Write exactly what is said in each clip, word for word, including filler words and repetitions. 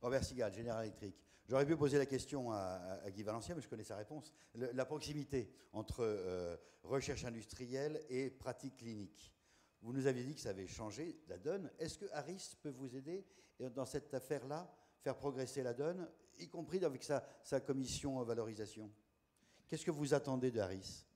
Robert Sigal, General Electric. J'aurais pu poser la question à, à Guy Valencien, mais je connais sa réponse. Le, la proximité entre euh, recherche industrielle et pratique clinique. Vous nous aviez dit que ça avait changé la donne. Est-ce que Harris peut vous aider dans cette affaire-là, faire progresser la donne, y compris avec sa, sa commission valorisation? Qu'est-ce que vous attendez de Harris?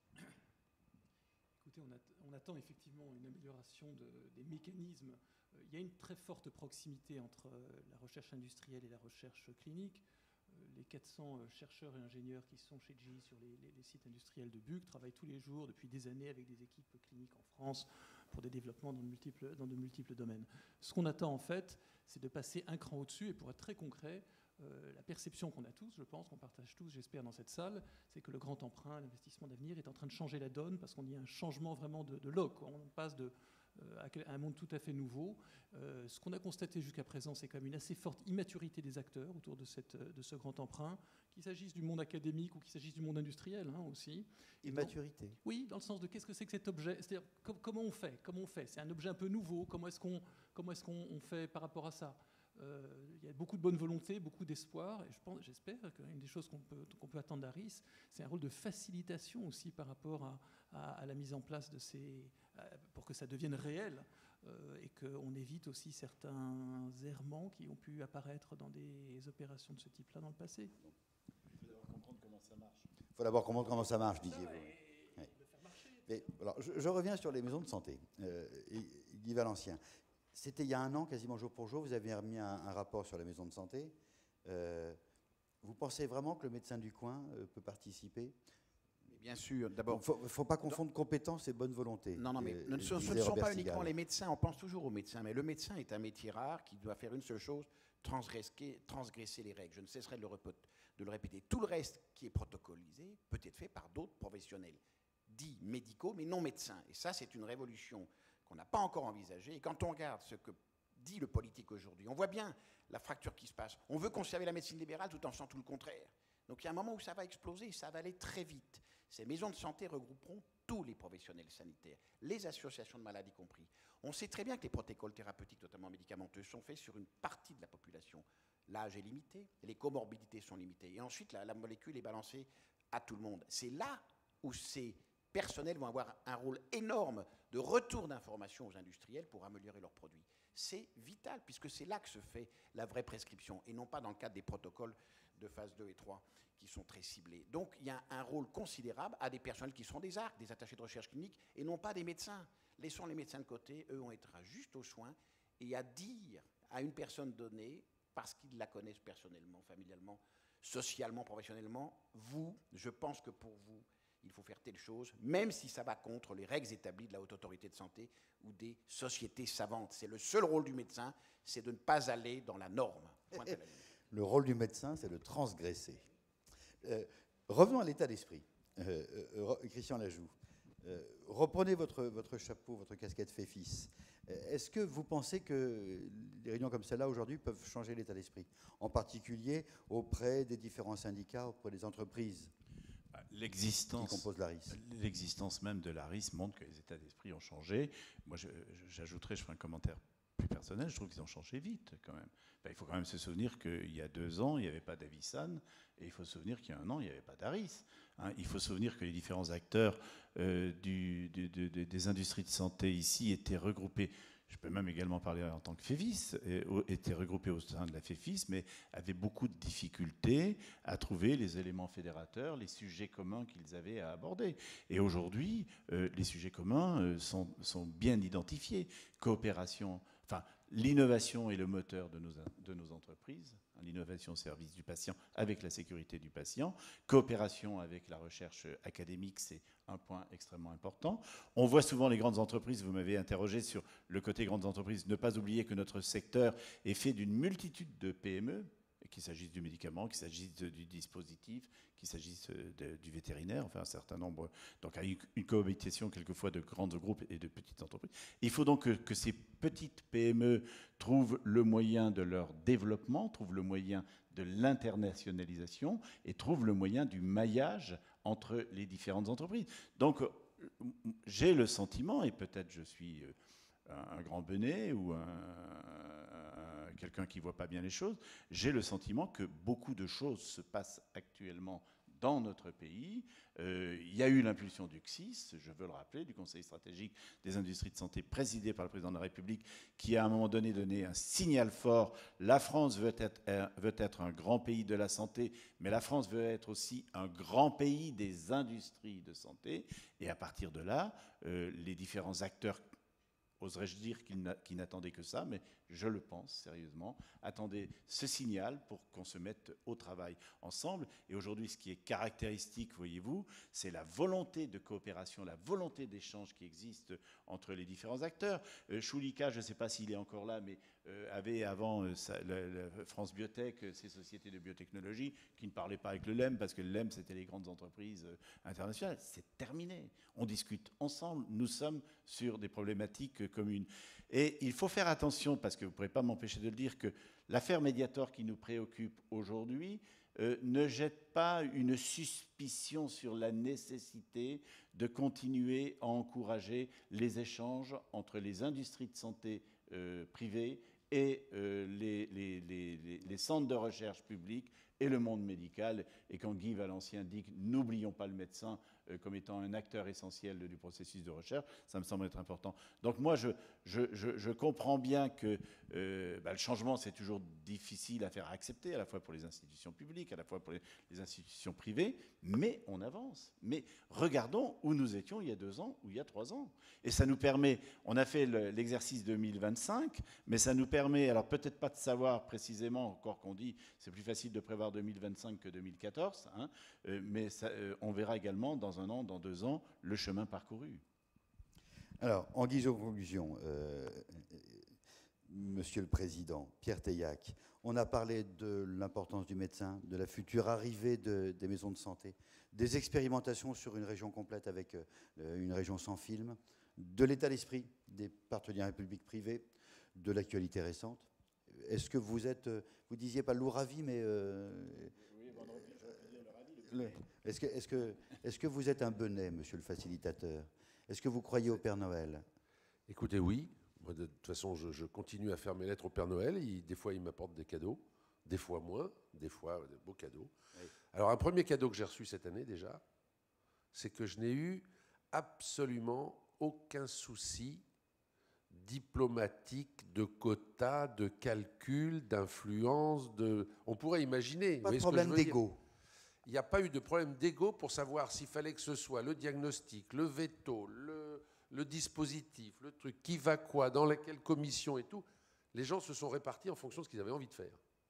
Écoutez, on, att on attend effectivement une amélioration de, des mécanismes. Euh, il y a une très forte proximité entre euh, la recherche industrielle et la recherche clinique. Euh, les quatre cents euh, chercheurs et ingénieurs qui sont chez G E sur les, les, les sites industriels de Buc travaillent tous les jours, depuis des années, avec des équipes cliniques en France pour des développements dans de multiples, dans de multiples domaines. Ce qu'on attend en fait, c'est de passer un cran au-dessus, et pour être très concret, Euh, la perception qu'on a tous, je pense, qu'on partage tous, j'espère, dans cette salle, c'est que le grand emprunt, l'investissement d'avenir est en train de changer la donne parce qu'on y a un changement vraiment de, de loc. On passe de, euh, à un monde tout à fait nouveau. Euh, ce qu'on a constaté jusqu'à présent, c'est quand même une assez forte immaturité des acteurs autour de, cette, de ce grand emprunt, qu'il s'agisse du monde académique ou qu'il s'agisse du monde industriel hein, aussi. Et immaturité. Donc, oui, dans le sens de qu'est-ce que c'est que cet objet, c'est-à-dire com comment on fait, comment on fait. C'est un objet un peu nouveau. Comment est-ce qu'on comment est-ce qu'on fait par rapport à ça? Euh, il y a beaucoup de bonne volonté, beaucoup d'espoir, et je pense, j'espère qu'une des choses qu'on peut, qu'on peut attendre d'Harris, c'est un rôle de facilitation aussi par rapport à, à, à la mise en place de ces, pour que ça devienne réel, euh, et qu'on évite aussi certains errements qui ont pu apparaître dans des opérations de ce type-là dans le passé. Il faut d'abord comprendre comment ça marche. Il faut d'abord comprendre comment ça marche, disiez-vous. Ouais. Mais, alors, je, je reviens sur les maisons de santé. Euh, Guy Valencien. C'était il y a un an, quasiment jour pour jour, vous avez remis un, un rapport sur les maisons de santé. Euh, vous pensez vraiment que le médecin du coin euh, peut participer? Mais bien sûr, d'abord... Il ne faut, faut pas confondre compétences et bonne volonté. Non, non, mais euh, ne, ce, ce ne sont pas uniquement les médecins, on pense toujours aux médecins, mais le médecin est un métier rare qui doit faire une seule chose, transgresser, transgresser les règles. Je ne cesserai de le, de le répéter. Tout le reste qui est protocolisé peut être fait par d'autres professionnels, dits médicaux, mais non médecins. Et ça, c'est une révolution qu'on n'a pas encore envisagé. Et quand on regarde ce que dit le politique aujourd'hui, on voit bien la fracture qui se passe. On veut conserver la médecine libérale tout en faisant tout le contraire. Donc il y a un moment où ça va exploser, ça va aller très vite. Ces maisons de santé regrouperont tous les professionnels sanitaires, les associations de malades y compris. On sait très bien que les protocoles thérapeutiques, notamment médicamenteux, sont faits sur une partie de la population. L'âge est limité, les comorbidités sont limitées. Et ensuite, la, la molécule est balancée à tout le monde. C'est là où c'est personnels vont avoir un rôle énorme de retour d'informations aux industriels pour améliorer leurs produits. C'est vital, puisque c'est là que se fait la vraie prescription, et non pas dans le cadre des protocoles de phase deux et trois, qui sont très ciblés. Donc, il y a un rôle considérable à des personnels qui seront des A R C, des attachés de recherche clinique, et non pas des médecins. Laissons les médecins de côté, eux, on être juste aux soins, et à dire à une personne donnée, parce qu'ils la connaissent personnellement, familialement, socialement, professionnellement, vous, je pense que pour vous, il faut faire telle chose, même si ça va contre les règles établies de la Haute Autorité de Santé ou des sociétés savantes. C'est le seul rôle du médecin, c'est de ne pas aller dans la norme. Le rôle du médecin, c'est de transgresser. Euh, revenons à l'état d'esprit. Euh, euh, Christian Lajoux, euh, reprenez votre, votre chapeau, votre casquette Féfis. Est-ce que vous pensez que les réunions comme celle-là, aujourd'hui, peuvent changer l'état d'esprit, en particulier auprès des différents syndicats, auprès des entreprises L'existence, qui composent l'A R I S. L'existence même de l'A R I S montre que les états d'esprit ont changé. Moi, je, j'ajouterais, je ferai un commentaire plus personnel, je trouve qu'ils ont changé vite quand même. Ben, il faut quand même se souvenir qu'il y a deux ans, il n'y avait pas d'Avisan, et il faut se souvenir qu'il y a un an, il n'y avait pas d'A R I S. Hein. Il faut se souvenir que les différents acteurs euh, du, du, de, de, des industries de santé ici étaient regroupés. Je peux même également parler en tant que Féfis, étaient regroupés au sein de la Féfis, mais avaient beaucoup de difficultés à trouver les éléments fédérateurs, les sujets communs qu'ils avaient à aborder. Et aujourd'hui, euh, les sujets communs euh, sont, sont bien identifiés. Coopération, enfin, l'innovation est le moteur de nos, de nos entreprises, hein, l'innovation au service du patient avec la sécurité du patient. Coopération avec la recherche académique, c'est un point extrêmement important. On voit souvent les grandes entreprises, vous m'avez interrogé sur le côté grandes entreprises, ne pas oublier que notre secteur est fait d'une multitude de P M E, qu'il s'agisse du médicament, qu'il s'agisse du dispositif, qu'il s'agisse de, du vétérinaire, enfin un certain nombre. Donc, il y a une cohabitation quelquefois de grands groupes et de petites entreprises. Il faut donc que, que ces petites P M E trouvent le moyen de leur développement, trouvent le moyen de l'internationalisation et trouvent le moyen du maillage entre les différentes entreprises. Donc, j'ai le sentiment, et peut-être je suis un grand benet ou un, un quelqu'un qui ne voit pas bien les choses, j'ai le sentiment que beaucoup de choses se passent actuellement dans notre pays. Euh, il y a eu l'impulsion du C I S, je veux le rappeler, du Conseil stratégique des industries de santé, présidé par le président de la République, qui a à un moment donné donné un signal fort. La France veut être, veut être un grand pays de la santé, mais la France veut être aussi un grand pays des industries de santé. Et à partir de là, euh, les différents acteurs, oserais-je dire qu'ils n'attendaient que ça, mais je le pense sérieusement, attendaient ce signal pour qu'on se mette au travail ensemble. Et aujourd'hui, ce qui est caractéristique, voyez-vous, c'est la volonté de coopération, la volonté d'échange qui existe entre les différents acteurs. Euh, Choulika, je ne sais pas s'il est encore là, mais euh, avait avant euh, ça, le, le France Biotech, euh, ces sociétés de biotechnologie, qui ne parlaient pas avec le L E M, parce que le L E M, c'était les grandes entreprises euh, internationales. C'est terminé. On discute ensemble. Nous sommes sur des problématiques euh, communes. Et il faut faire attention, parce que vous ne pourrez pas m'empêcher de le dire, que l'affaire Mediator qui nous préoccupe aujourd'hui euh, ne jette pas une suspicion sur la nécessité de continuer à encourager les échanges entre les industries de santé euh, privées et euh, les, les, les, les, les centres de recherche publics et le monde médical. Et quand Guy Valencien dit que n'oublions pas le médecin euh, comme étant un acteur essentiel du processus de recherche, ça me semble être important. Donc moi, je, je, je, je comprends bien que euh, bah, le changement, c'est toujours difficile à faire accepter, à la fois pour les institutions publiques, à la fois pour les, les institutions privées, mais on avance. Mais regardons où nous étions il y a deux ans ou il y a trois ans. Et ça nous permet, on a fait le, l'exercice deux mille vingt-cinq, mais ça nous permet, alors peut-être pas de savoir précisément, encore qu'on dit, c'est plus facile de prévoir deux mille vingt-cinq que deux mille quatorze, hein, euh, mais ça, euh, on verra également dans un an, dans deux ans, le chemin parcouru. Alors, en guise de conclusion, euh, Monsieur le Président, Pierre Teillac, on a parlé de l'importance du médecin, de la future arrivée de, des maisons de santé, des expérimentations sur une région complète avec euh, une région sans film, de l'état d'esprit des partenariats publics-privés, de l'actualité récente. Est-ce que vous êtes, vous disiez pas l'Ouravi, mais... Euh, oui, vendredi, je le Est-ce que, est-ce que, est-ce que vous êtes un Benet, monsieur le facilitateur? Est-ce que vous croyez au Père Noël? Écoutez, oui. Moi, de toute façon, je, je continue à faire mes lettres au Père Noël. Il, des fois, il m'apporte des cadeaux, des fois moins, des fois de beaux cadeaux. Oui. Alors, un premier cadeau que j'ai reçu cette année, déjà, c'est que je n'ai eu absolument aucun souci diplomatique, de quotas, de calcul, d'influence, de... On pourrait imaginer... Pas de problème d'ego. Il n'y a pas eu de problème d'ego pour savoir s'il fallait que ce soit le diagnostic, le veto, le, le dispositif, le truc, qui va quoi, dans laquelle commission et tout. Les gens se sont répartis en fonction de ce qu'ils avaient envie de faire.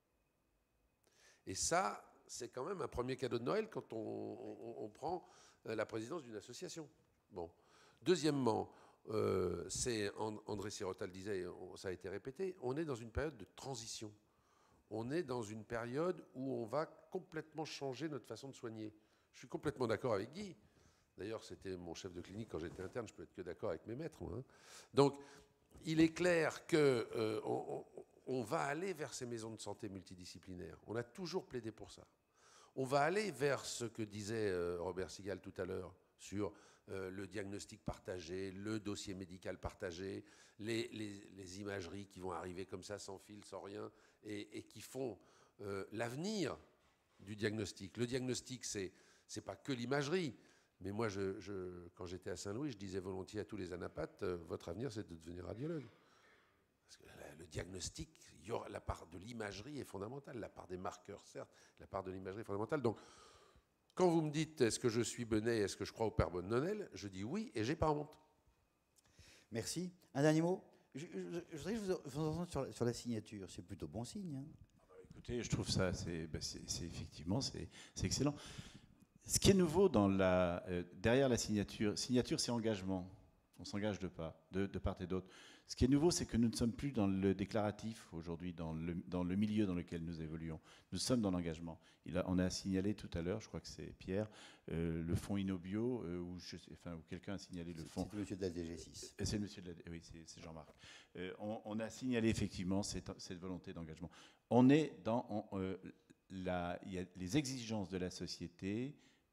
Et ça, c'est quand même un premier cadeau de Noël quand on, on, on prend la présidence d'une association. Bon. Deuxièmement, euh, c'est, André Sirotal disait, on, ça a été répété, on est dans une période de transition. On est dans une période où on va complètement changer notre façon de soigner. Je suis complètement d'accord avec Guy. D'ailleurs, c'était mon chef de clinique quand j'étais interne, je peux être que d'accord avec mes maîtres. Moi, hein. Donc, il est clair qu'on euh, on, on va aller vers ces maisons de santé multidisciplinaires. On a toujours plaidé pour ça. On va aller vers ce que disait euh, Robert Sigal tout à l'heure sur euh, le diagnostic partagé, le dossier médical partagé, les, les, les imageries qui vont arriver comme ça, sans fil, sans rien, et, et qui font euh, l'avenir du diagnostic. Le diagnostic, c'est c'est pas que l'imagerie. Mais moi, je, je, quand j'étais à Saint-Louis, je disais volontiers à tous les anapathes, euh, votre avenir, c'est de devenir radiologue. Parce que la, le diagnostic, il y aura, la part de l'imagerie est fondamentale, la part des marqueurs, certes, la part de l'imagerie est fondamentale. Donc, quand vous me dites, est-ce que je suis Benet, est-ce que je crois au Père Noël, je dis oui, et j'ai pas honte. Merci. Un dernier mot. Je, je, je voudrais vous, vous entendre sur la, sur la signature. C'est plutôt bon signe. Hein. Ah bah, écoutez, je trouve ça, c'est, bah, c'est, c'est effectivement, c'est, c'est excellent. Ce qui est nouveau dans la, euh, derrière la signature, signature c'est engagement, on s'engage de, pas, de, de part et d'autre. Ce qui est nouveau, c'est que nous ne sommes plus dans le déclaratif aujourd'hui, dans le, dans le milieu dans lequel nous évoluons. Nous sommes dans l'engagement. Il a, on a signalé tout à l'heure, je crois que c'est Pierre, euh, le fonds Innobio, euh, où, je, enfin, où quelqu'un a signalé le fonds. C'est monsieur de la D G six. C'est le monsieur de la, oui, c'est, c'est Jean-Marc. Euh, on, on a signalé effectivement cette, cette volonté d'engagement. On est dans... On, euh, la, il y a les exigences de la société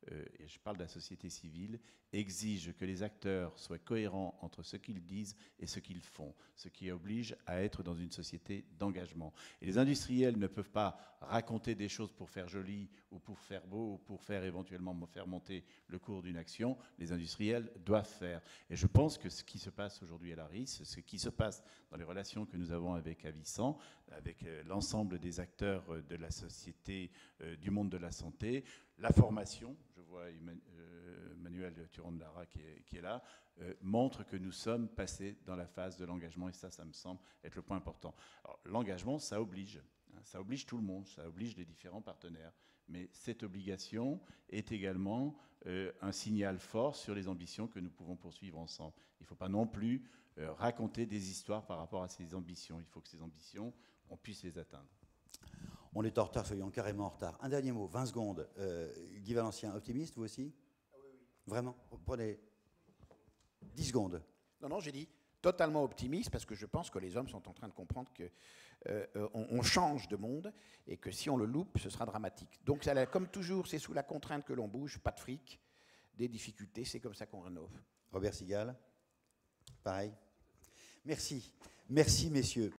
euh, et je parle de la société civile, exige que les acteurs soient cohérents entre ce qu'ils disent et ce qu'ils font, ce qui oblige à être dans une société d'engagement. Et les industriels ne peuvent pas raconter des choses pour faire joli ou pour faire beau ou pour faire éventuellement faire monter le cours d'une action. Les industriels doivent faire. Et je pense que ce qui se passe aujourd'hui à l'A R I S, ce qui se passe dans les relations que nous avons avec Avicen, avec euh, l'ensemble des acteurs euh, de la société, euh, du monde de la santé, la formation, je vois Emmanuel Turon-Lara qui est, qui est là, euh, montre que nous sommes passés dans la phase de l'engagement, et ça, ça me semble être le point important. Alors, l'engagement, ça oblige, hein, ça oblige tout le monde, ça oblige les différents partenaires, mais cette obligation est également euh, un signal fort sur les ambitions que nous pouvons poursuivre ensemble. Il ne faut pas non plus euh, raconter des histoires par rapport à ces ambitions, il faut que ces ambitions, on puisse les atteindre. On est en retard, soyons carrément en retard. Un dernier mot, vingt secondes. Euh, Guy Valencien, optimiste, vous aussi? Ah oui, oui. Vraiment? Prenez dix secondes. Non, non, j'ai dit totalement optimiste parce que je pense que les hommes sont en train de comprendre qu'on euh, on change de monde et que si on le loupe, ce sera dramatique. Donc, ça, comme toujours, c'est sous la contrainte que l'on bouge, pas de fric, des difficultés, c'est comme ça qu'on rénove. Robert Sigal, pareil. Merci. Merci, messieurs.